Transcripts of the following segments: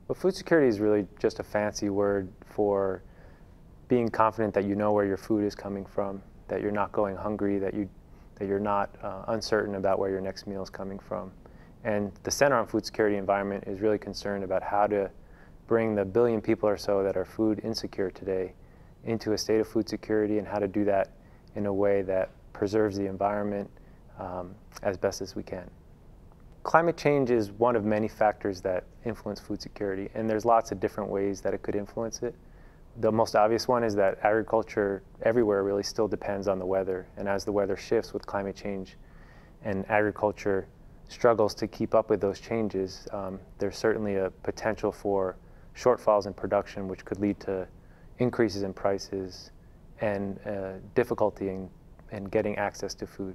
Well, food security is really just a fancy word for being confident that you know where your food is coming from, that you're not going hungry, that you're not uncertain about where your next meal is coming from. And the Center on Food Security Environment is really concerned about how to bring the billion people or so that are food insecure today into a state of food security, and how to do that in a way that preserves the environment as best as we can. Climate change is one of many factors that influence food security, and there's lots of different ways that it could influence it. The most obvious one is that agriculture everywhere really still depends on the weather, and as the weather shifts with climate change and agriculture struggles to keep up with those changes, there's certainly a potential for shortfalls in production, which could lead to increases in prices and difficulty in getting access to food.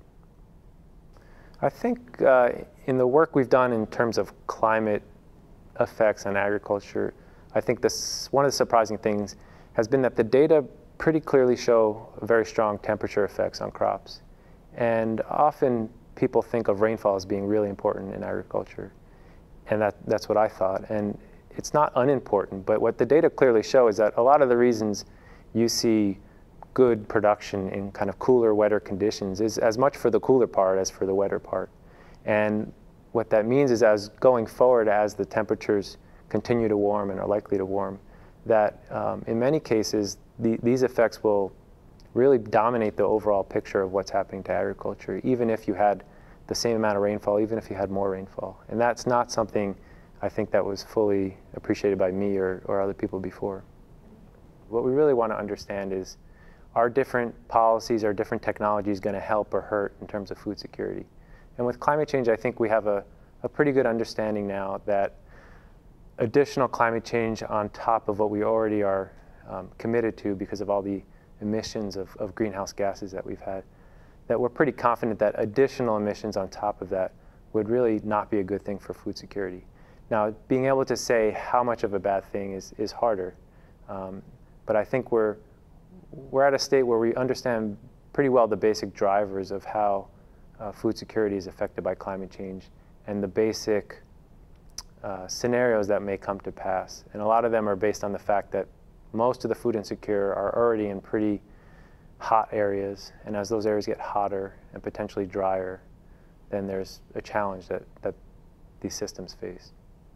I think in the work we've done in terms of climate effects on agriculture, I think one of the surprising things has been that the data pretty clearly show very strong temperature effects on crops. And often people think of rainfall as being really important in agriculture. And that's what I thought. And it's not unimportant, but what the data clearly show is that a lot of the reasons you see good production in kind of cooler, wetter conditions is as much for the cooler part as for the wetter part. And what that means is, as going forward, as the temperatures continue to warm and are likely to warm, that in many cases these effects will really dominate the overall picture of what's happening to agriculture, even if you had the same amount of rainfall, even if you had more rainfall. And that's not something I think that was fully appreciated by me or other people before. What we really want to understand is, are different policies, are different technologies going to help or hurt in terms of food security? And with climate change, I think we have a pretty good understanding now that additional climate change on top of what we already are committed to because of all the emissions of greenhouse gases that we've had, that we're pretty confident that additional emissions on top of that would really not be a good thing for food security. Now, being able to say how much of a bad thing is harder, but I think we're at a state where we understand pretty well the basic drivers of how food security is affected by climate change and the basic scenarios that may come to pass. And a lot of them are based on the fact that most of the food insecure are already in pretty hot areas, and as those areas get hotter and potentially drier, then there's a challenge that these systems face.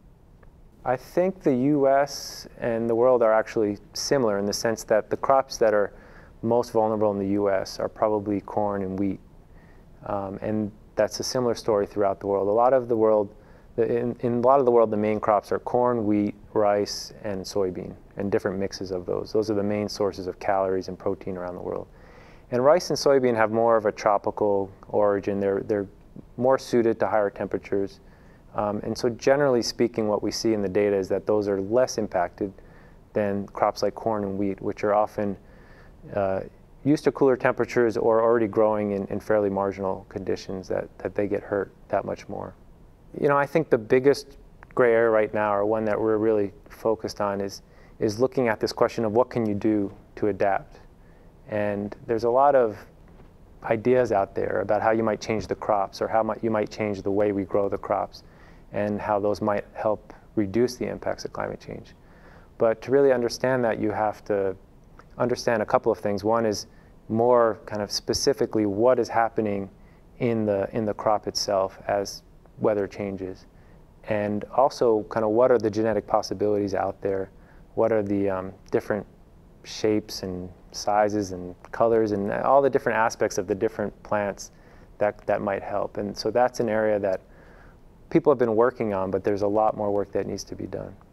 I think the US and the world are actually similar in the sense that the crops that are most vulnerable in the US are probably corn and wheat. And that's a similar story throughout the world. In a lot of the world, the main crops are corn, wheat, rice, and soybean, and different mixes of those. Those are the main sources of calories and protein around the world. And rice and soybean have more of a tropical origin. They're more suited to higher temperatures. And so generally speaking, what we see in the data is that those are less impacted than crops like corn and wheat, which are often used to cooler temperatures or already growing in fairly marginal conditions that they get hurt that much more. You know, I think the biggest gray area right now, or one that we're really focused on, is looking at this question of what can you do to adapt. And there's a lot of ideas out there about how you might change the crops, or how you might change the way we grow the crops, and how those might help reduce the impacts of climate change. But to really understand that, you have to understand a couple of things. One is more kind of specifically what is happening in the crop itself as weather changes, and also kind of what are the genetic possibilities out there, what are the different shapes and sizes and colors and all the different aspects of the different plants that might help. And so that's an area that people have been working on, but there's a lot more work that needs to be done.